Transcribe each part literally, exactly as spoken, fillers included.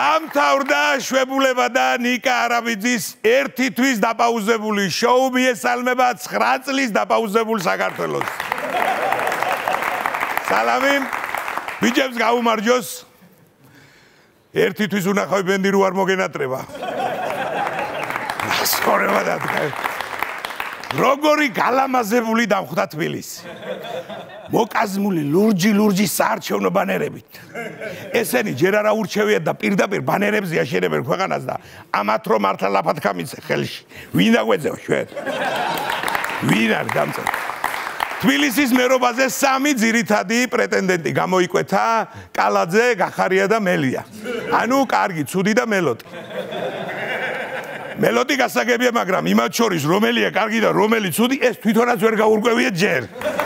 დამთავრდა შვებულება და ნიკა არაბიძის ერთი თვის დაპაუზებული შოუ მიესალმება ცხრა წლის დაპაუზებულ საქართველოს. სალამი ბიჭებს გაუმარჯოს. ერთი თვის უნახავი ბენდი რო არ მოგენატრება. ასწორება დადგა. როგორი გალამაზებული დამხვდა თბილისი. მოკაზმული ლურჯი ლურჯი საარჩევნო ბანერებით. ესენი ჯერ არა ურჩევიათ და პირდაპირ ბანერებზე აშენებენ ქვეყანას და ამათ რომ მართლა ლაფათქა მიცე ხელში. ვინ დაგვეძევა ჩვენ? ვინ არის დამწერა? თბილისის მერობაზე სამი ძირითადი პრეტენდენტი გამოიკვეთა: კალაძე, გახარია და მელია. ანუ კარგი, ცუდი და მელოტი. მელოტი გასაგებია, მაგრამ იმათ შორის რომელია კარგი და რომელი ცუდი, ეს თვითონაც ვერ გაურკვევია ჯერ.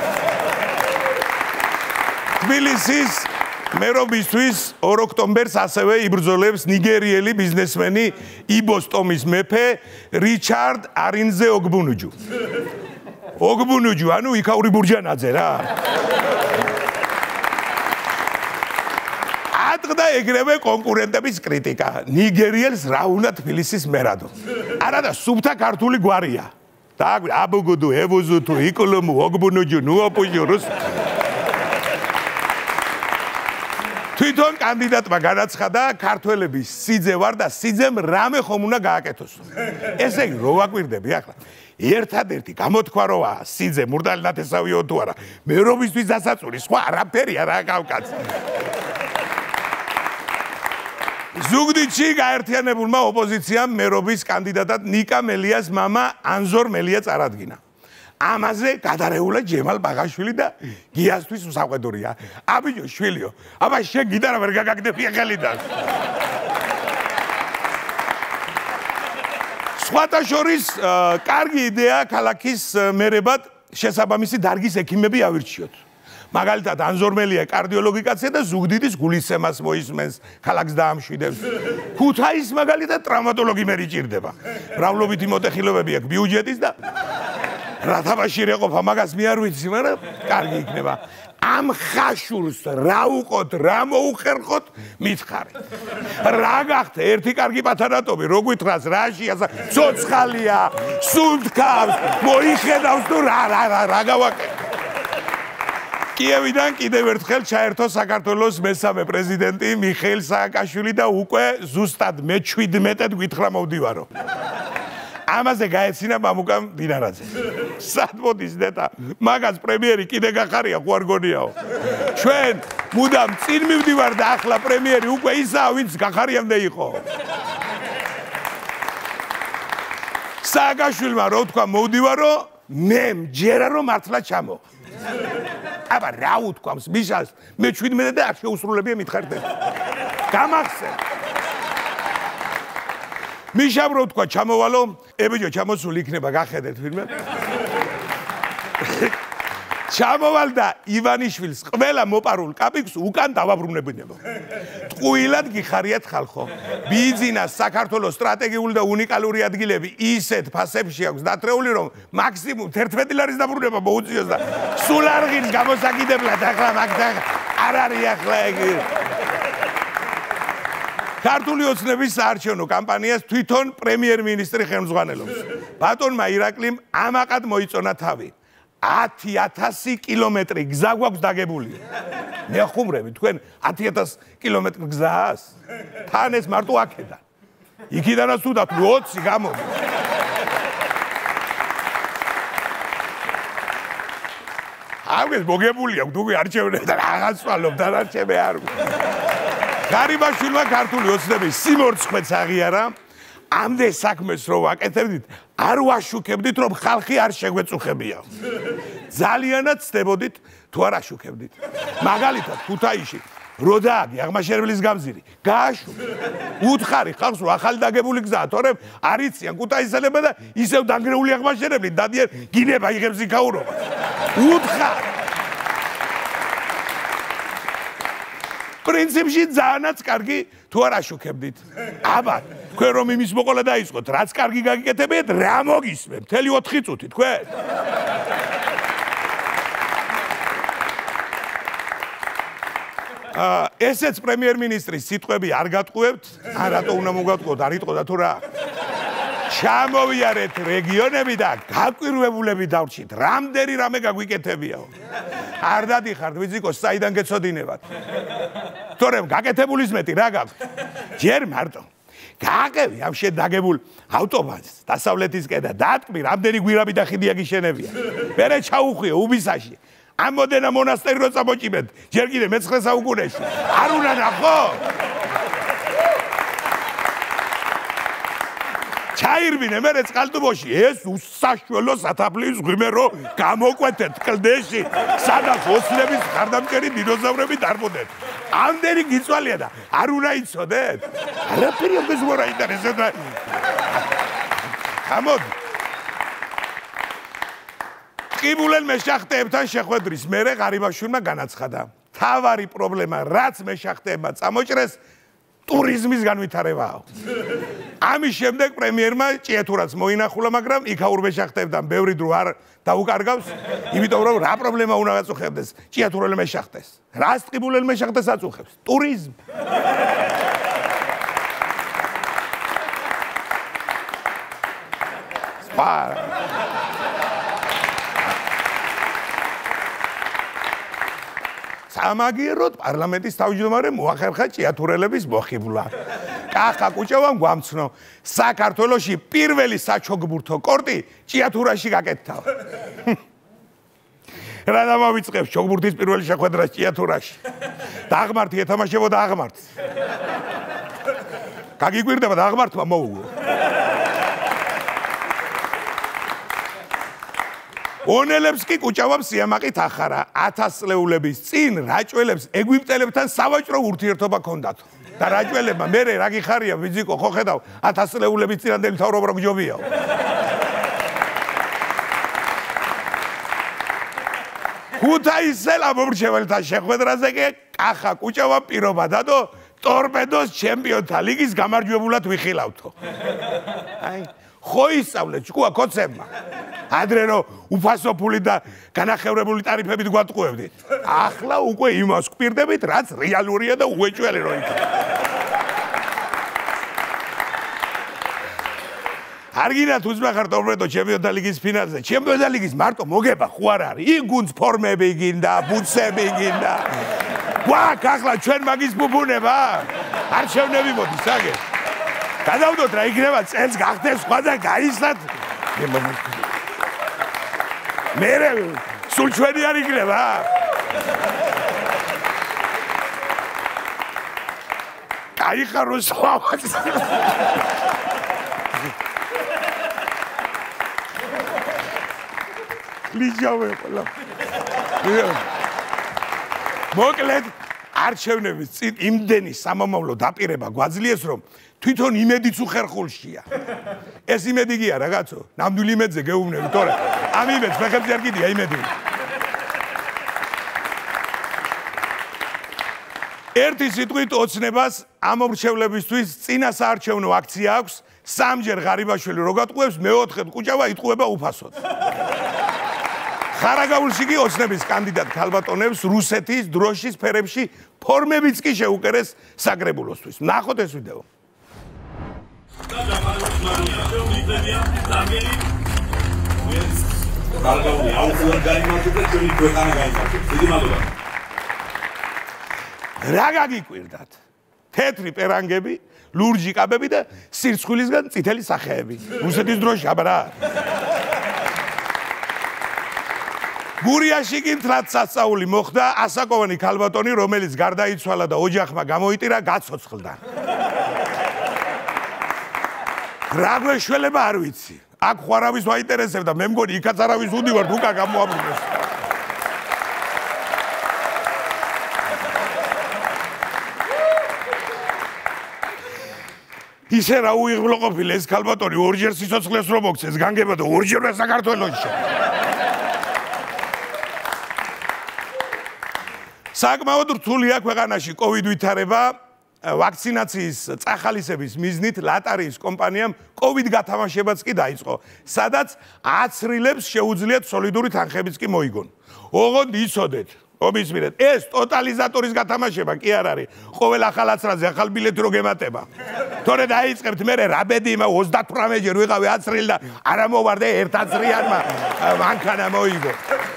თბილისის მერობისთვის ორ ოქტომბერს ასევე იბრძოლებს ნიგერიელი ბიზნესმენი იბოსტომის მეფე რიჩარდ არინზე ოგბუნუჯუ. ოგბუნუჯუ, ანუ იქაური ბურჯანაძე რა. ატყდა ეგრევე კონკურენტების კრიტიკა. ნიგერიელს რა უნდა თბილისის მერადო. არა და სუფთა ქართული გვარია. და აბუგუდუ, ევუზუთუ, იკულუმუ, ოგბუნუჯუ, ნუოპუჟურუს. თვითონ კანდიდატმა განაცხადა ქართველების სიძე ვარ და სიძემ რამე ხომ უნდა გააკეთოს. ესე იგი რო ვაკვირდები ახლა. ერთადერთი გამოთქვა როა სიძე მურდალი ნათესავიო თუ არა. მერობისთვის დასაწური სხვა არაფერია რა გავკაც. ზუგდიდში გაერთიანებულმა ოპოზიციამ მერობის კანდიდატად ნიკა მელიას მამა ანზორ მელია წარადგინა. ამაზე გადარეულა ჯემალ ბაღაშვილი და გიასთვის უსაყვედურია. აბიჯო შვილიო, აბა შენ გიტარა ვერ გაგაგდები ხელიდან. სხვათა შორის კარგი იდეა ქალაქის მერებად შესაბამისი დარგის ექიმები ავირჩიოთ. მაგალითად ანზორმელია კარდიოლოგი კაცია და ზუგდიდის გულისცემას მოისმენს, ქალაქს დაამშვიდებს. ქუთაისს მაგალითად ტრავმატოლოგი მერი ჭირდება. მრავლობითი მოტეხილობები აქვს ბიუჯეტის და რათაბაში რეყოფა მაგას მე არ ვიცი, მაგრამ კარგი იქნება. ამ ხაშურს რა უყოთ, რა მოუხერხოთ, მითხარი. რა გახდა ერთი კარგი პათანატობი, რო გვითხრას რაშია, ცოცხალია, სუნთქავს, მოიხედავს თუ რა რა რა გავაკეთე. კიევიდან კიდევ ერთხელ ჩაერთო საქართველოს მესამე პრეზიდენტი მიხეილ სააკაშვილი და უკვე ზუსტად მეჩვიდმეტად გვითხრა მოვდივარო. ამაზე გაეცინა მამუკამ დინარაძე. სად მოდის ნეტა? მაგას პრემიერი კიდე გახარია, ხო არ გონიაო. ჩვენ მუდამ წინ მივდივარ და ახლა პრემიერი უკვე ისაა, ვინც გახარიამდე იყო. სააკაშვილმა რო თქვა მოვდივარო, მე მჯერა რომ მართლა ჩამო. აბა რა უთქვამს მიშას, მე შვიდმეტე და არ შეუსრულებია მითხარდები. გამახსენ. მიშამ რო თქვა ჩამოვალო, ებიჯო ჩამოსული იქნება გახედეთ ვინმე. ჩამოვალ და ივანიშვილს ყველა მოპარულ კაპიკს უკან დავაბრუნებინებო. ტყუილად გიხარიათ ხალხო. ბიძინა საქართველოს სტრატეგიული და უნიკალური ადგილები ისეთ ფასებში აქვს დათრეული, რომ მაქსიმუმ თერთმეტი ლარის დაბრუნება მოუწიოს და სულ არ ღირს გამოსაკიდებლად ახლა მაგდა არ არის ახლა ეგ. ქართული ოცნების საარჩევნო კამპანიას თვითონ პრემიერ-მინისტრი ხელმძღვანელობს. ბატონმა ირაკლიმ ამაყად მოიწონა თავი. ათი ათასი კილომეტრი გზა გვაქვს დაგებული. მე ხუმრები თქვენ ათი ათასი კილომეტრი გზას? თან ეს მარტო აქედან. იქიდანაც თუ დათვლი ოცი გამოდი. აღეს მოგებული აქვს თუ არჩევნები და რაღაც სვალობ და არჩევნები არ გარიბაშვილმა ქართული ოცნების სიმორცხვეც აღიარა. ამდე საქმეს რო ვაკეთებდით, არ ვაშუქებდით, რომ ხალხი არ შეგვეწუხებია. ძალიანაც ცდებოდით, თუ არ აშუქებდით. მაგალითად, ქუთაისში რო დააგი აღმაშენებლის გამზირი, გააშუქე. უთხარი ხალხს, რომ ახალი დაგებული გზაა, თორემ არ იციან ქუთაისელებმა და ისევ დანგრეული აღმაშენებლით დადიან გინება იღებს იქაურობა. უთხარი. პრინციპში ძალიანაც კარგი თუ არ აშუქებდით. აბა თქვენ რომ იმის მოყოლა დაიწყოთ, რაც კარგი გაგიკეთებიათ, რა მოგისმენ? მთელი ოთხი წუთი თქვენ. ესეც პრემიერ-მინისტრის სიტყვები არ გატყუებთ, ან რატო უნდა მოგატყუოთ, არ იტყოდა თუ რა. ჩამოვიარეთ რეგიონები და გაკვირვებულები დავრჩით. რამდენი რამე გაგვიკეთებიაო. არ დადიხართ, ვიზიკოს, საიდან გეცოდინებათ. თორემ გაკეთებულის მეტი რა გაქვთ? ჯერ მარტო. გააყევი ამ შედაგებულ ავტობანს დასავლეთისკენ და დატკბი, რამდენი გვირაბი და ხიდია გიშენებია. მერე ჩაუხვიო უბისაში. ამ მოდენა მონასტერი რო წამოჭიმეთ, ჯერ კიდე მეცხრე საუკუნეში. არ უნდა ნახო? ჩაირბინე მერე წყალტუბოში, ეს უსაშველო სათაფლიის ღრმე რო გამოკვეთეთ კლდეში, სადაც ოსლების ხარდამჭერი დინოზავრები დარბოდნენ. ამდენი გიწვალია და არ უნდა იცოდეთ? არაფერი ამას ვერ აინტერესებდა. გამოდი. ყიბულელ მეშახტეებთან შეხვედრის მერე ღარიბაშვილმა განაცხადა. თავარი პრობლემა, რაც მეშახტეებმა წამოჭრეს, ტურიზმის განვითარებაა. ამის შემდეგ პრემიერმა ჭიათურაც მოინახულა, მაგრამ იქაურ მეშახტეებთან ბევრი დრო არ დაუკარგავს, იმიტომ რომ რა პრობლემა უნდა გაწუხებდეს ჭიათურელ მეშახტეს. რას ყიბულელ მეშახტეს აწუხებს? ტურიზმ. სპარა. სამაგიეროდ პარლამენტის თავმჯდომარე მოახერხა ჭიათურელების მოხიბლა. კახა კუჭავამ გვამცნო, საქართველოში პირველი საჩოგბურთო კორტი ჭიათურაში გაკეთდა. რა დამავიწყებს ჩოგბურთის პირველი შეხვედრა ჭიათურაში. დაღმართი ეთამაშებოდა აღმართს. გაგიკვირდება და აღმართმა მოუგო. ონელებს კი კუჭავამ სიამაყით ახარა. ათასწლეულების წინ რაჭველებს ეგვიპტელებთან სავაჭრო ურთიერთობა ჰქონდათ. და რაჭველებმა მერე რა გიხარია ვიზიკო, ხო ხედავ ათასწლეულების წინანდელი მთავრობა რო გჯობიაო. ქუთაისელა მომრჩეველთა შეხვედრაზე კი კახა კუჭავამ პირობა დადო ტორპედოს ჩემპიონთა ლიგის გამარჯვებულად ვიხილავთო. აი, ხო ისწავლეთ ჭკუა კოცებმა. ადრე რო უფასო ფული და განახევრებული ტარიფებით გვატყუებდით. ახლა უკვე იმას გვპირდებით, რაც რეალურია და უეჭველი რო იქნება. არ გინდათ უძმახარ ტორპედო ჩემპიონთა ლიგის ფინალზე. ჩემპიონთა ლიგის მარტო მოგება ხო არ არის? იქ გუნდს ფორმები გინდა, ბუცები გინდა. გვაქვს ახლა ჩვენ მაგის ბუბუნება? არჩევნები მოდის აგე. გადავდოთ რა იქნება წელს გახდეს სხვა და გაისლათ. მერე სულ ჩვენი არ იქნება? გაიხარო სხვავაც. ლიჯავე ყველა. მოკლედ არჩევნების წინ იმდენი სამომავლო დაპირება გვაძლიეს, რომ თვითონ იმედიც უხერხულშია. ეს იმედი გია რაღაცო, ნამდვილი იმედზე გეუბნები, თორე ამ იმედს ფეხებზე არ გიდია იმედი. ერთი სიტყვით ოცნებას ამ მრჩევლებისთვის წინა საარჩევნო აქცია აქვს, სამჯერ ღარიბაშვილი რო გატყუებს, მეოთხედ კუჭავა იტყუება უფასოდ. ხარაგაულში კი ოცნების კანდიდატ ქალბატონებს რუსეთის დროშის ფერებში ფორმებიც კი შეუკერეს საკრებულოსთვის. ნახოთ ეს ვიდეო. რა გაგიკვირდათ? თეთრი პერანგები, ლურჯი კაბები და სირცხვილისგან წითელი სახეები. რუსეთის დროშა აბა. გურიაში კი მთლად სასწაული მოხდა, ასაკოვანი ქალბატონი, რომელიც გარდაიცვალა და ოჯახმა გამოიტირა, გაცოცხლდა. რა გვეშველება არ ვიცი. აქ ხო არავის ვაინტერესებდა, მე მგონი იქაც არავის უდივართ, უკა გამოაბრუნეს. ისე რა უიღბლო ყოფილა ეს ქალბატონი, ორჯერ სიცოცხლეს რომ მოგცეს, განგება და ორჯერვე საქართველოში. საკმაოდ რთულია ქვეყანაში კოვიდ ვითარება. ვაქცინაციის წახალისების მიზნით ლატარიის კომპანიამ კოვიდ გათამაშებაც კი დაიწყო, სადაც აცრილებს შეუძლიათ სოლიდური თანხებიც კი მოიგონ. ოღონდ იცოდეთ, ომისმირეთ. ეს ტოტალიზატორის გათამაშება კი არ არის. ყოველ ახალ აცრაზე ახალ ბილეთი რო გემატება. თორე დაიწყებთ მე რა ბედი იმ ოცდათვრამეტ ჯერ ვიყავი აცრილი და არა მოვარდე ერთ აცრიანმა მანქანა მოიგო.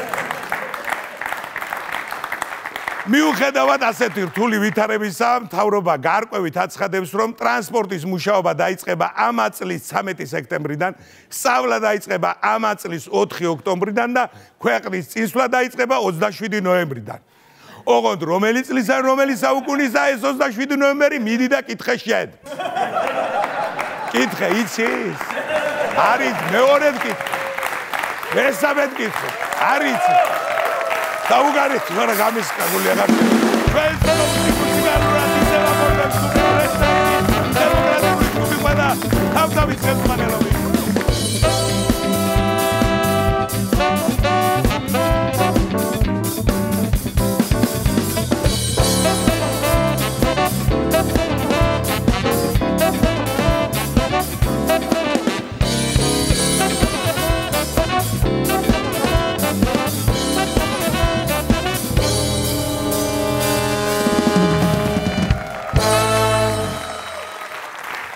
მიუხედავად ასეთი რთული ვითარებისა, მთავრობა გარკვევით აცხადებს, რომ ტრანსპორტის მუშაობა დაიწყება ამ წლის ცამეტი სექტემბრიდან, სწავლა დაიწყება ამ წლის ოთხი ოქტომბრიდან და ქვეყნის წინსვლა დაიწყება ოცდაშვიდი ნოემბრიდან. ოღონდ რომელი წლისა, რომელი საუკუნისა ეს ოცდაშვიდი ნოემბერი მიდი და კითხე შეედ. კითხე იცის? არის მეორედ კითხე. მესამედ კითხე. არის დაუგარეთ, რა გამისკაგული აღარ. ჩვენ სოციალურად ისევ აპორტებს უპირესად დემოკრატიული ჯგუფი და თავთავის ხელმძღვანელობით